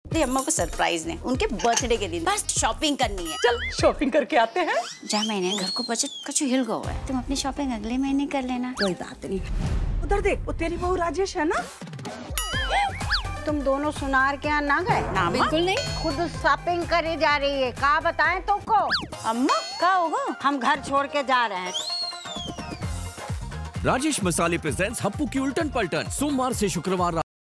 अरे अम्मा को सरप्राइज ने उनके बर्थडे के दिन बस शॉपिंग करनी है। चल शॉपिंग करके आते हैं। जा महीने घर को बजट कछु हिल गया है, तुम अपनी शॉपिंग अगले महीने कर लेना। कोई बात नहीं। उधर देख, वो तेरी बहू राजेश है ना। तुम दोनों सुनार के यहाँ ना गए? ना बिल्कुल नहीं, खुद शॉपिंग करे जा रही है। कहा बताएं तुमको? अम्मा क्या होगा? हम घर छोड़ के जा रहे हैं। राजेश मसाले प्रेजेंट्स हप्पू की उल्टन पलटन, सोमवार से शुक्रवार